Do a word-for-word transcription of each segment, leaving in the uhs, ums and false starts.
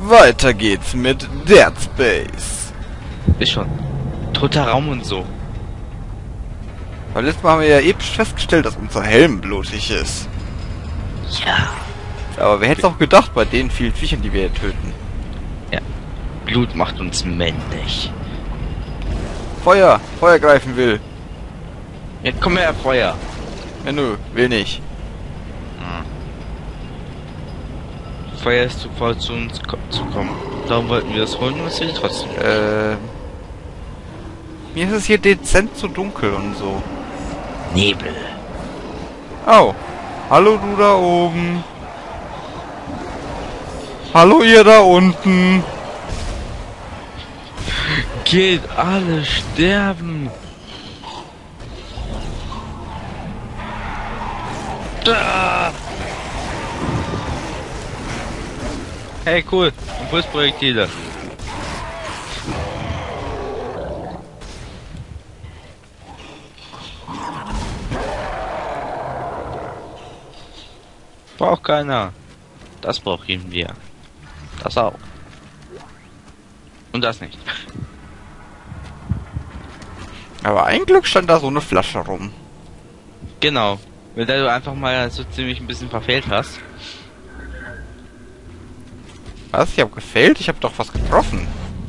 Weiter geht's mit Dead Space. Ist schon. Toter Raum und so. Weil letztes Mal haben wir ja eben festgestellt, dass unser Helm blutig ist. Ja. Aber wer hätte es auch gedacht bei den vielen Viechern, die wir hier töten. Ja. Blut macht uns männlich. Feuer! Feuer greifen will. Ja, komm her, Feuer. Ja, nö, will nicht. Hm. Feuer ist zu voll zu uns ko zu kommen. Darum wollten wir das holen und es will trotzdem. Äh. Mir ist es hier dezent zu dunkel und so. Nebel. Oh. Hallo du da oben. Hallo ihr da unten. Geht alle sterben. Da. Hey, cool. Impulsprojektile. Braucht keiner. Das brauchen wir. Das auch. Und das nicht. Aber ein Glück stand da so eine Flasche rum. Genau. Wenn du einfach mal so ziemlich ein bisschen verfehlt hast. Was? Ich hab gefällt? Ich hab doch was getroffen.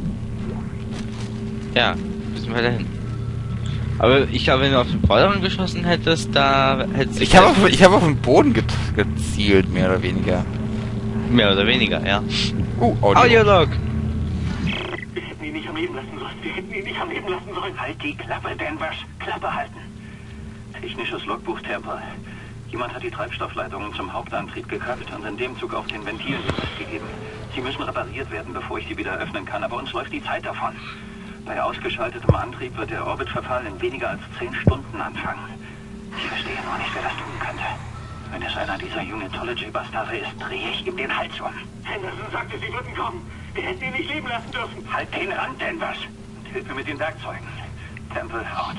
Ja, bisschen weiter hin. Aber ich glaube, wenn du auf den Vorderen geschossen hättest, da hättest du... Ich habe auf, ich hab auf den Boden ge gezielt, mehr oder weniger. Mehr oder weniger, ja. Uh, Audio. Audiolog! Wir hätten ihn nicht am Leben lassen sollen. Wir hätten ihn nicht am Leben lassen sollen. Halt die Klappe, Danvers. Klappe halten. Technisches Logbuch Temple. Jemand hat die Treibstoffleitungen zum Hauptantrieb gekappt und in dem Zug auf den Ventilen gegeben. Sie müssen repariert werden, bevor ich sie wieder öffnen kann, aber uns läuft die Zeit davon. Bei ausgeschaltetem Antrieb wird der Orbitverfall in weniger als zehn Stunden anfangen. Ich verstehe nur nicht, wer das tun könnte. Wenn es einer dieser Unitology-Bastarde ist, drehe ich ihm den Hals um. Henderson sagte, sie würden kommen. Wir hätten ihn nicht leben lassen dürfen. Halt den Rand, Danvers. Und hilf mir mit den Werkzeugen. Temple out.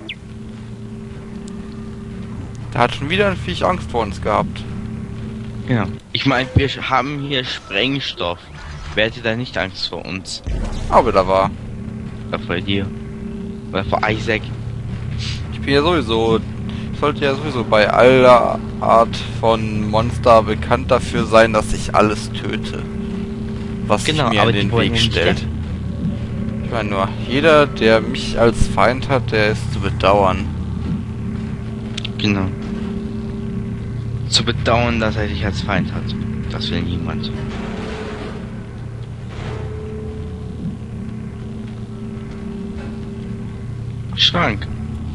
Da hat schon wieder ein Viech Angst vor uns gehabt. Genau. Ich meine, wir haben hier Sprengstoff. Wer hätte da nicht Angst vor uns? Aber da war. Oder vor dir. Oder vor Isaac. Ich bin ja sowieso. Ich sollte ja sowieso bei aller Art von Monster bekannt dafür sein, dass ich alles töte. Was Genau, sich mir aber in den die wollen Weg ja nicht stellt. sterben. Ich meine nur, jeder, der mich als Feind hat, der ist zu bedauern. Genau. Zu bedauern, dass er dich als Feind hat. Das will niemand. Schrank.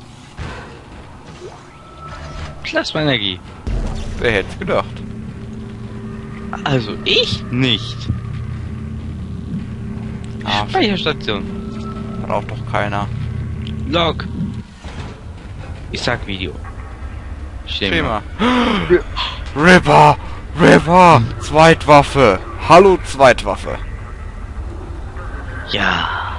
Plasmaenergie. Wer hätte es gedacht? Also ich nicht. Ah, Speicherstation. braucht doch keiner. Log. Ich sag Video. Schema. Ripper! Ripper! Zweitwaffe! Hallo Zweitwaffe! Ja.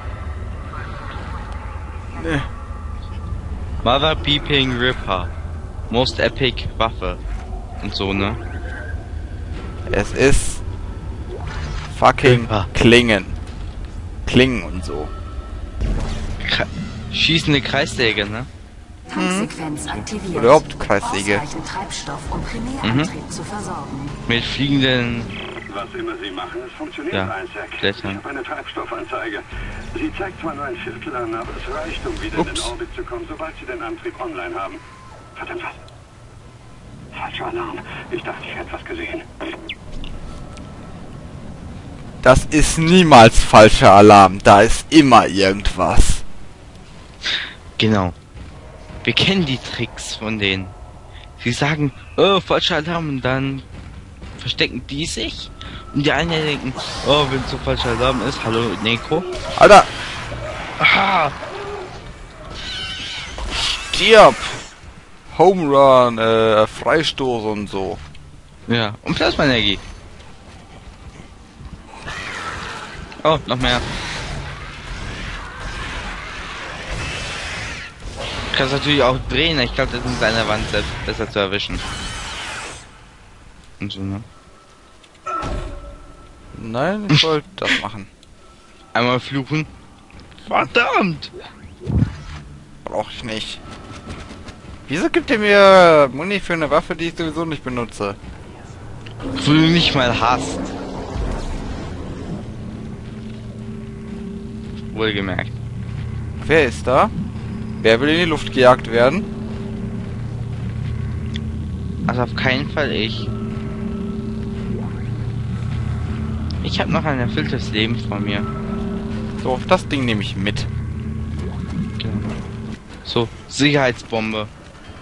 Ne. Mother Beeping Ripper. Most Epic Waffe. Und so, ne? Es ist fucking Ripper. Klingen. Klingen und so. Kre schießende Kreissäge, ne? Tanksequenz aktiviert. Oder Hauptkreissäge. Ausreichend Treibstoff, um Primärantrieb Mhm. zu versorgen. Mit fliegenden... Was immer Sie machen, es funktioniert, Ja, Isaac. Ich Blättern. habe eine Treibstoffanzeige. Sie zeigt zwar nur ein Viertel an, aber es reicht, um wieder in den Ups. Orbit zu kommen, sobald Sie den Antrieb online haben. Verdammt was? Falscher Alarm. Ich dachte, ich hätte was gesehen. Das ist niemals falscher Alarm. Da ist immer irgendwas. Genau. Wir kennen die Tricks von denen. Sie sagen, oh, falscher Alarm, und dann verstecken die sich. Und die einen denken, oh, wenn es so falscher Alarm ist, hallo Neko. Alter! Aha! Stirb! Home Run, äh, Freistoß und so. Ja, und Plasmaenergie. Oh, noch mehr. Du kannst natürlich auch drehen, ich glaube, das ist an der Wand selbst besser zu erwischen. Und so, ne? Nein, ich wollte das machen. Einmal fluchen. Verdammt! Brauche ich nicht. Wieso gibt ihr mir Muni für eine Waffe, die ich sowieso nicht benutze? Wo du nicht mal hast. Wohlgemerkt. Wer ist da? Wer will in die Luft gejagt werden? Also auf keinen Fall ich. Ich habe noch ein erfülltes Leben vor mir. So, auf das Ding nehme ich mit. So, Sicherheitsbombe.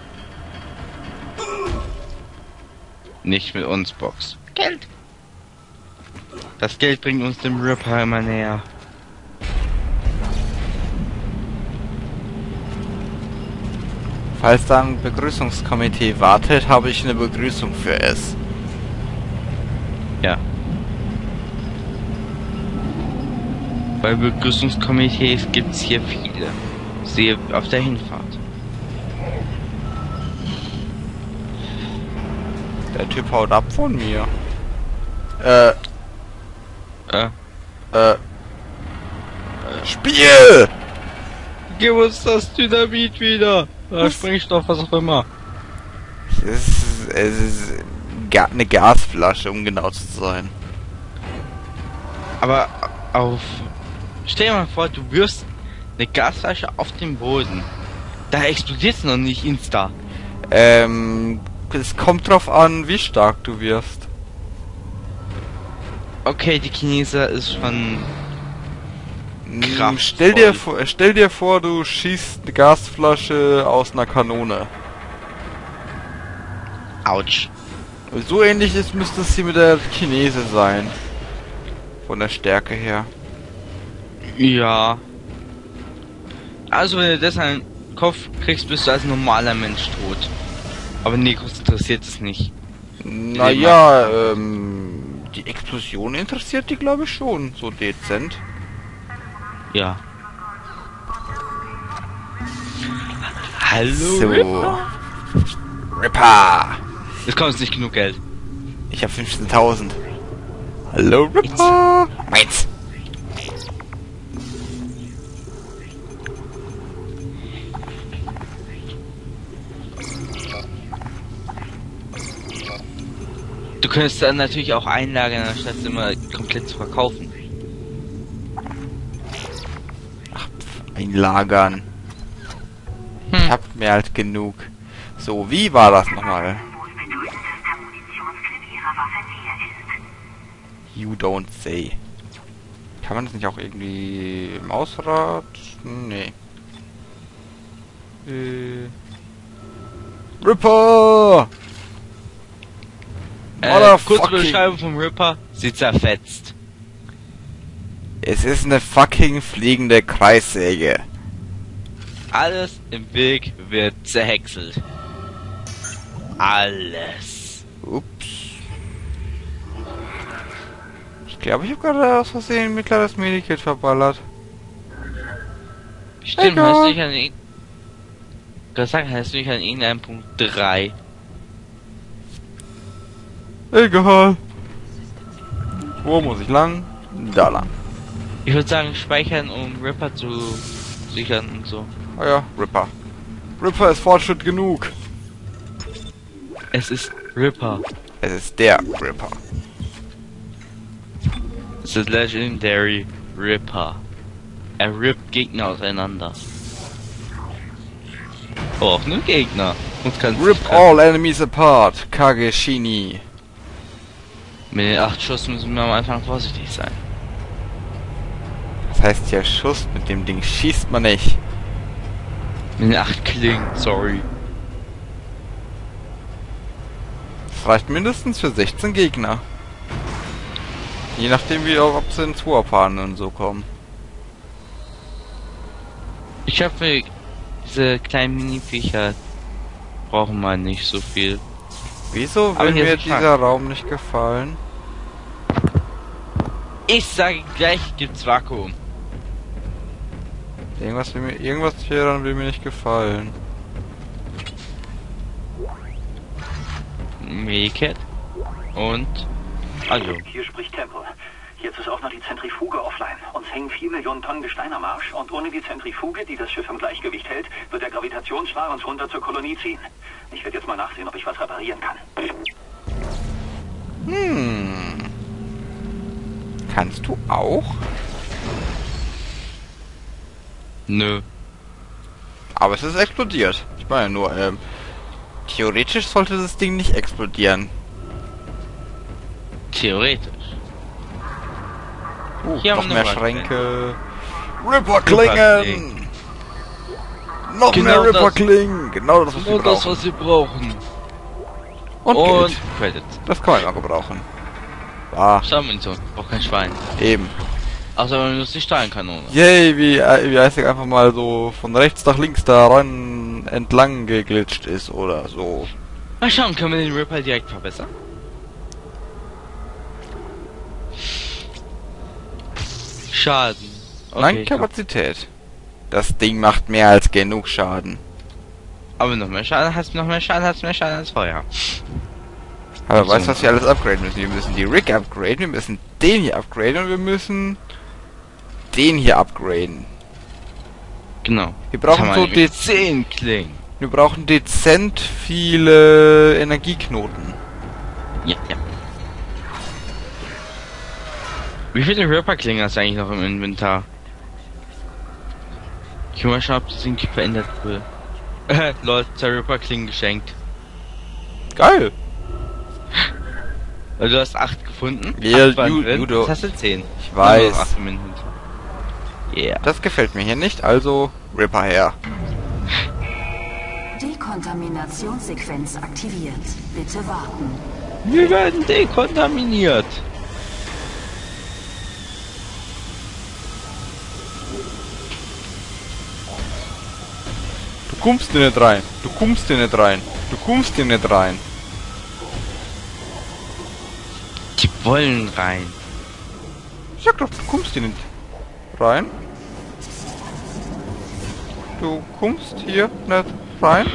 Nicht mit uns, Box. Geld. Das Geld bringt uns dem Ripper immer näher. Falls da ein Begrüßungskomitee wartet, habe ich eine Begrüßung für es. Ja. Bei Begrüßungskomitees gibt's hier viele. Sehe auf der Hinfahrt. Der Typ haut ab von mir. Äh, Äh. äh. Spiel! Gib uns das Dynamit wieder. Äh, Sprengstoff, was auch immer. Es ist, es ist ga eine Gasflasche, um genau zu sein. Aber auf... Stell dir mal vor, du wirfst eine Gasflasche auf den Boden. Da explodiert's noch nicht insta. Ähm, es kommt drauf an, wie stark du wirst. Okay, die Chineser ist schon... Mm, Kraftvoll. Stell dir vor, stell dir vor, du schießt eine Gasflasche aus einer Kanone. Autsch. So ähnlich ist, müsste es hier mit der Chinese sein. Von der Stärke her. Ja. Also wenn du das an den Kopf kriegst, bist du als normaler Mensch tot. Aber Nekros interessiert es nicht. Naja, ähm, die Explosion interessiert die, glaube ich, schon, so dezent. Ja. Hallo So. Ripper. Ripper! Es kommt nicht genug Geld. Ich habe fünfzehntausend. Hallo Ripper! Meins! Du könntest dann natürlich auch einlagern, anstatt es immer komplett zu verkaufen. Einlagern. Hm. Ich hab mehr als genug. So, wie war das nochmal? You don't say. Kann man das nicht auch irgendwie im Ausrad? Nee. Äh. Ripper! Äh, Motherfucking- kurze Beschreibung vom Ripper. Sie zerfetzt. Es ist eine fucking fliegende Kreissäge. Alles im Weg wird zerhäckselt. Alles. Ups. Ich glaube, ich habe gerade aus Versehen ein mittleres Medikit verballert. Stimmt, Egal. hast du nicht an ihn... gesagt, hast du nicht an irgendeinem Punkt drei. Egal. Wo muss ich lang? Da lang. Ich würde sagen, speichern, um Ripper zu sichern und so. Ah ja, Ripper. Ripper ist Fortschritt genug. Es ist Ripper. Es ist der Ripper. Es ist Legendary Ripper. Er rippt Gegner auseinander. Oh, auch nur Gegner. Und kann Rip all enemies apart, Kageshini. Mit den acht Schuss müssen wir am Anfang vorsichtig sein. Das heißt ja Schuss, mit dem Ding schießt man nicht. Mit den acht Klingen, sorry. Das reicht mindestens für sechzehn Gegner. Je nachdem wie auch, ob sie in Zweierpaaren und so kommen. Ich hoffe, diese kleinen Mini-Viecher brauchen wir nicht so viel. Wieso Aber will hier mir ist Frank. dieser Raum nicht gefallen? Ich sage gleich, gibt's Vakuum. Irgendwas will mir, irgendwas hier dann will mir nicht gefallen. Medikit. Und... Also. Hier spricht Temple. Jetzt ist auch noch die Zentrifuge offline. Uns hängen vier Millionen Tonnen Gestein am Arsch und ohne die Zentrifuge, die das Schiff im Gleichgewicht hält, wird der Gravitationsstrahl uns runter zur Kolonie ziehen. Ich werde jetzt mal nachsehen, ob ich was reparieren kann. Hm. Kannst du auch? Nö. Aber es ist explodiert. Ich meine nur, ähm, theoretisch sollte das Ding nicht explodieren. Theoretisch. Uh, Hier noch haben wir mehr noch was Schränke. Ripperklingen! Noch Genau mehr das- Ripperklingen! Genau das, was wir Nur das, brauchen. was wir brauchen. Und, Und Geld. Credits. Das kann man immer gebrauchen. Ah, Stahlmunition. Braucht kein Schwein. eben. Außer man nutzt die Stahlkanone. Yay, wie, äh, wie Isaac einfach mal so von rechts nach links da ran entlang geglitscht ist oder so. Mal schauen, können wir den Ripper direkt verbessern? Schaden. Okay, Nein, ich glaub- Kapazität. Das Ding macht mehr als genug Schaden. Aber noch mehr Schaden hast noch mehr Schaden hast mehr Schaden als vorher. Aber So. weißt du, was wir alles upgraden müssen? Wir müssen die Rig upgraden, wir müssen den hier upgraden und wir müssen den hier upgraden. Genau. Wir brauchen Jetzt so haben wir dez zehn Klingen. wir brauchen dezent viele Energieknoten. Ja, ja. Wie viele Ripper-Klingen hast du eigentlich noch im Inventar? Ich will mal schauen, ob das irgendwie verändert wurde. Äh, lol, zwei Ripper-Klingen geschenkt. Geil! Weil du hast acht gefunden. Ja, acht waren Ju- drin, Judo. jetzt hast du zehn. Ich weiß. Nur noch acht im Inventar. Yeah. Das gefällt mir hier nicht, also Ripper her. Dekontaminationssequenz aktiviert. Bitte warten. Wir werden dekontaminiert. Du kommst hier nicht rein. Du kommst hier nicht rein. Du kommst hier nicht rein. Die wollen rein. Ich sag doch, du kommst hier nicht rein. Du kommst hier nicht rein.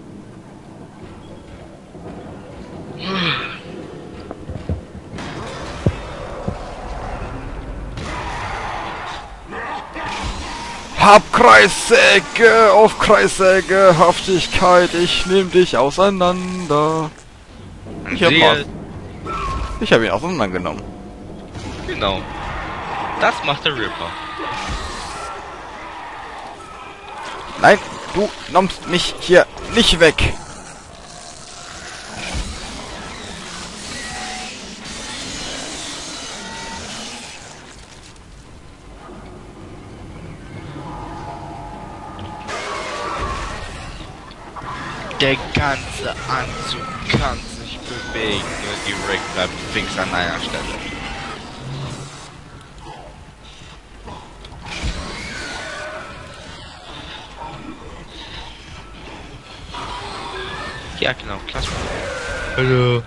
Hab Kreissäge auf Kreissäge, Haftigkeit, ich nehm dich auseinander. Ich hab, Sehe- mal, ich hab ihn auseinandergenommen. Genau. Das macht der Ripper. Nein, du nimmst mich hier nicht weg. Der ganze Anzug kann sich bewegen, nur die Rig bleibt fix an einer Stelle. Ja, genau, klasse. Hallo.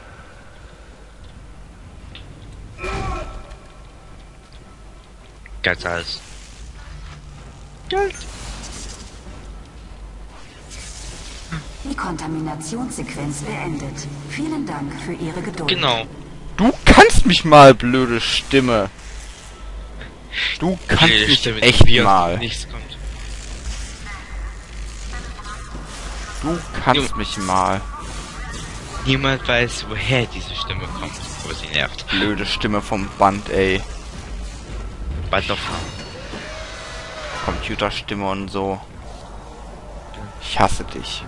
Ganz alles. Geld. Dekontaminationssequenz beendet. Vielen Dank für Ihre Geduld. Genau. Du kannst mich mal, blöde Stimme. Du kannst Blöde mich Stimme, echt wie aus dem mal. Nichts kommt. Du kannst Du- mich mal. Niemand weiß, woher diese Stimme kommt, aber sie nervt. Blöde Stimme vom Band, ey. Bald auf. Computerstimme und so. Ich hasse dich.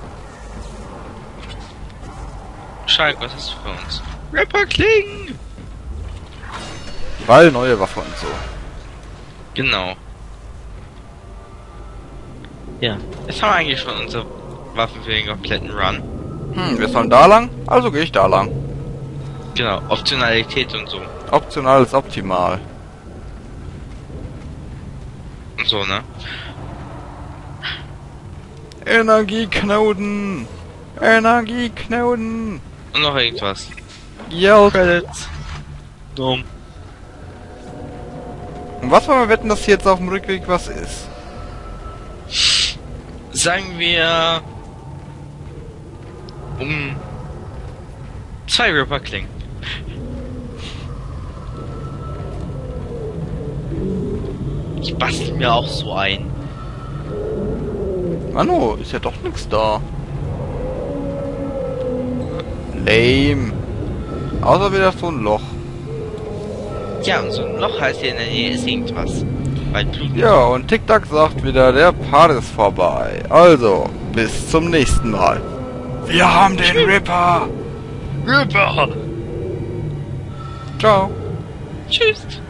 Schalk, was hast du für uns? Rapper Kling! Weil neue Waffe und so. Genau. Ja. Jetzt haben wir eigentlich schon unsere Waffen für den kompletten Run. Hm, wir sollen da lang? Also gehe ich da lang. Genau, Optionalität und so. Optional ist optimal. Und so, ne? Energieknoten! Energieknoten! Und noch irgendwas. Geld! Credits. Dumm. Und was wollen wir wetten, dass hier jetzt auf dem Rückweg was ist? Sagen wir... Um... Zwei Ripper Klingen. Ich bastel mir auch so ein. Mano, ist ja doch nichts da. Lame. Außer wieder so ein Loch. Ja, und so ein Loch heißt ja in der Nähe ist irgendwas. Weil Blut. Ja, und TikTok sagt wieder, der Part ist vorbei. Also, bis zum nächsten Mal. Wir haben den Ripper. Ripper. Ciao. Tschüss.